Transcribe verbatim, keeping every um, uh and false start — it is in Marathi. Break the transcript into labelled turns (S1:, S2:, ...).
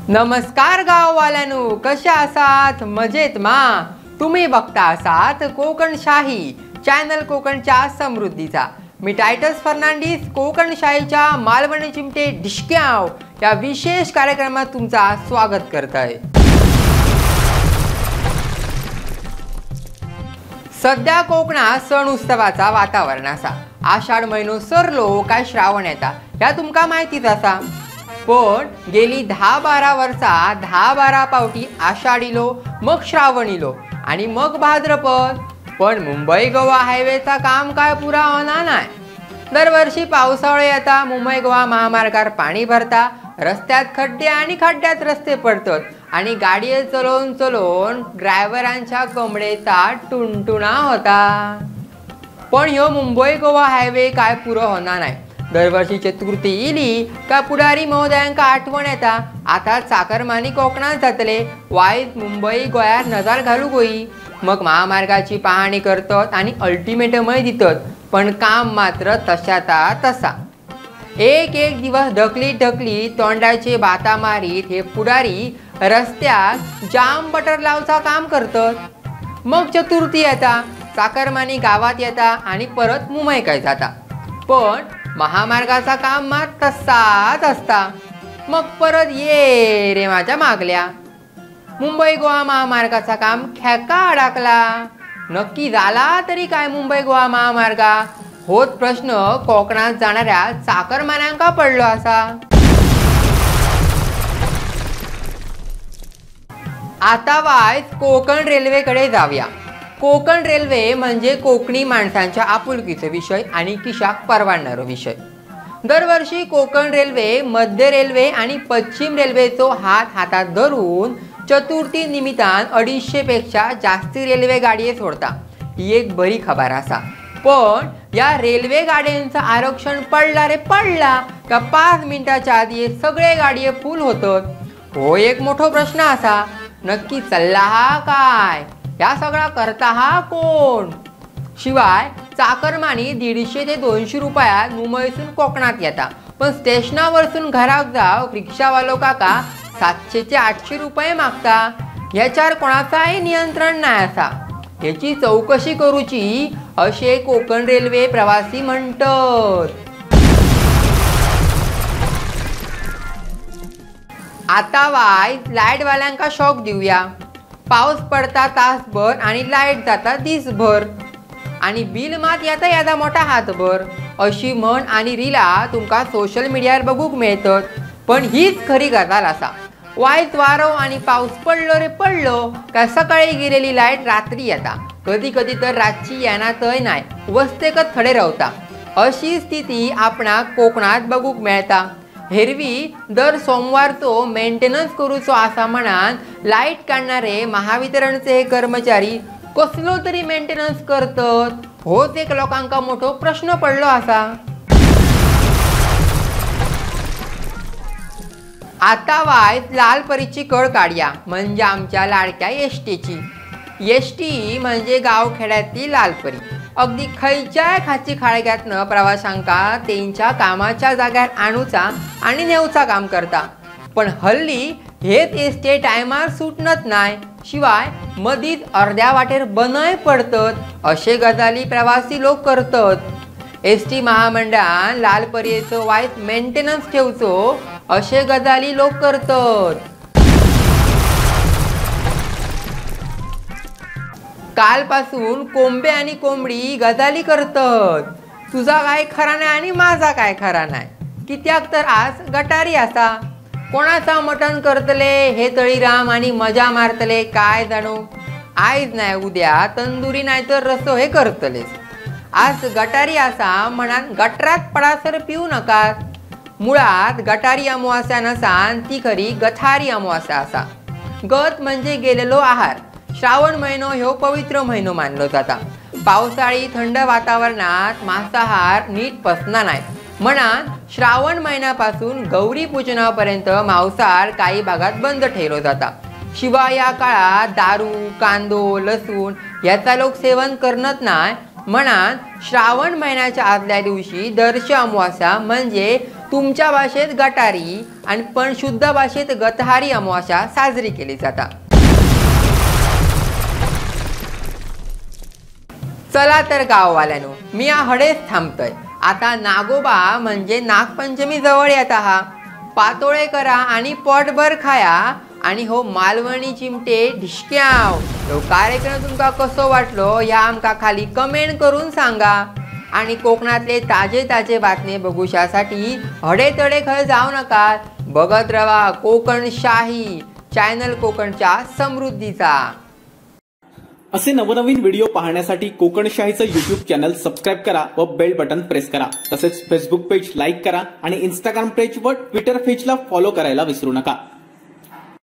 S1: नमस्कार गाववाल्यांनो, कशा आसात? मजेत मा? तुम्ही बघता आसात कोकणशाही चॅनल कोकणच्या समृद्धीचा। मी टायटस फर्नांडिस कोकणशाहीच्या मालवणी चिमटे डिशक्याव या विशेष कार्यक्रमात तुमचा स्वागत करतोय। सध्या कोकणात सण उत्सवाचा वातावरण असा। आषाढ महिनो सरलो काय श्रावण येता ह्या तुमका माहितीच असा। पण गेली दहा बारा वर्षा दहा बारा पावटी आषाढ इलो, मग श्रावण इलो आणि मग भाद्रपद। पण मुंबई गोवा हायवेचा काम काय पुरा होणार नाही। दरवर्षी पावसाळे येता, मुंबई गोवा महामार्गावर पाणी भरता, रस्त्यात खड्डे आणि खड्ड्यात रस्ते पडतात आणि गाडी चलवून चलवून ड्रायव्हरांच्या कमरेचा टुणटुणा होता। पण ह्यो मुंबई गोवा हायवे काय पुरो होणार नाही। दरवर्षी चतुर्थी इली का पुढारी महोदयांका आठवण येता, आता चाकरमानी कोकणात जातले, वाईज मुंबई गोयात नजर घालू गोई। मग महामार्गाची पाहणी करतात आणि अल्टिमेटमय दितात, पण काम मात्र तशाता तसा। एक एक दिवस ढकली ढकली तोंडाचे बाता मारीत हे पुढारी रस्त्यात जाम बटर लावचा काम करतात। मग चतुर्थी येता, चाकरमानी गावात येता आणि परत मुंबई काय जाता। पण महामार्गाचा काम मात्र तसाच असता। मग परत ये रे माझ्या मागल्या। मुंबई गोवा महामार्गाचा काम खेका अडकला। नक्की झाला तरी काय मुंबई गोवा महामार्गा? होत प्रश्न कोकणात जाणाऱ्या चाकरमान्यांका पडलो असा। आता वायच कोकण रेल्वेकडे जाऊया। कोकण रेल्वे म्हणजे कोकणी माणसांच्या आपुलकीचा विषय आणि किशाक परवाडणारा विषय। दरवर्षी कोकण रेल्वे मध्य रेल्वे आणि पश्चिम रेल्वेचो हात हातात धरून चतुर्थी निमित्तान अडीचशे पेक्षा जास्ती रेल्वे गाडये सोडता। ही एक बरी खबर असा। पण या रेल्वे गाड्यांचं आरक्षण पडला रे पडला का पाच मिनिटाच्या आधी सगळे गाडये फुल होतात। हो एक मोठा प्रश्न असा, नक्की चालला हा काय? या सगळा करता हा कोण? शिवाय चाकरमानी दीडशे ते दोनशे रुपयात मुंबईतून कोकणात येता, पण स्टेशनावरसून घरात जाव रिक्षावालो काका सातशे ते आठशे रुपये मागता। ह्याच्यावर कोणाचाही नियंत्रण नाही असा। याची चौकशी करूची असे कोकण रेल्वे प्रवासी म्हणतात। आता वाय लाईटवाल्यांका शॉक देऊया। पाऊस पडता तासभर आणि लाईट जाता दिसभर आणि बिल मात येता येता मोठा हातभर अशी म्हण आणि रिला तुमका सोशल मीडियावर बघूक मिळतात। पण हीच खरी गजाल असा। वाईट वारो आणि पाऊस पडलो रे पडलो का सकाळी गेलेली लाईट रात्री येता, कधी कधी तर रातची येणातय नाही, वस्तेकत खडे रावता। अशी स्थिती आपणा कोकणात बघूक मिळता। हेरवी दर सोमवारचो मेंटेनन्स करूचो असा म्हणान लाईट काढणारे महावितरणचे हे कर्मचारी कसलो तरी मेंटेनन्स करतात। होच एक लोकांका मोठो प्रश्न पडलो असा। आता वाय लाल परीची कळ काढूया, म्हणजे आमच्या लाडक्या एस टीची। एस टी म्हणजे गावखेड्यातली लाल परी। अगदी खयच्याय खाची खाळग्यातनं प्रवाशांका त्यांच्या कामाच्या जाग्यार आणूचा आणि नेऊचा काम करता। पण हल्ली हेच एस टी टायमार सुटणत नाही, शिवाय मधीच अर्ध्या वाटेर बनय पडतात। असे गजाली प्रवासी लोक करतात। एस टी महामंडळान लाल परीचो वाईट मेंटेनन्स ठेवचो असे गजाली लोक करतात। कालपासून कोंबे आणि कोंबडी गजाली करतात। तुझा काय खरा नाही आणि माझा काय खरा नाही। कित्याक तर आज गटारी असा। कोणाचा मटण करतले हे तळीराम आणि मजा मारतले काय जाणो। आयज नाही उद्या तंदुरी नाही तर रसो हे करतलेस। आज गटारी असा म्हणान गटरात पडासर पिऊ नकात। मुळात गटारी अमावास्या नसान ती खरी गथारी अमावास्या असा। गत म्हणजे गेलेलो आहार। श्रावण महिनो ह्यो पवित्र महिनो मानलो जाता। पावसाळी थंड वातावरणात मांसाहार नीट पचना नाही म्हणान श्रावण महिन्यापासून गौरी पूजनापर्यंत मांसाहार काही भागात बंद ठेवलो जाता। शिवाय या काळात दारू, कांदो, लसूण याचा लोक सेवन करत नाही म्हणान श्रावण महिन्याच्या आदल्या दिवशी दर्श अमावास्या म्हणजे तुमच्या भाषेत गटारी आणि पण शुद्ध भाषेत गतहारी अमावास्या साजरी केली जाता। चला तर गाववाल्यानो, मी या हडेच थांबतोय। आता नागोबा म्हणजे नागपंचमी जवळ येत आहा। पातोळे करा आणि पोटभर खाया आणि हो मालवणी चिमटे ढिशक्याव। तो कार्यक्रम तुमका कसो वाटलो या आमका खाली कमेंट करून सांगा। आणि कोकणातले ताजे ताजे बातमे बघूशासाठी हडे तडे खय जाऊ नका, बघत रवा कोकण शाही चॅनल, कोकणच्या समृद्धीचा।
S2: असे नवनवीन व्हिडिओ पाहण्यासाठी कोकणशाहीचं यूट्यूब चॅनल सबस्क्राईब करा व बेल बटन प्रेस करा। तसेच फेसबुक पेज लाईक करा आणि इंस्टाग्राम पेज व ट्विटर पेजला फॉलो करायला विसरू नका।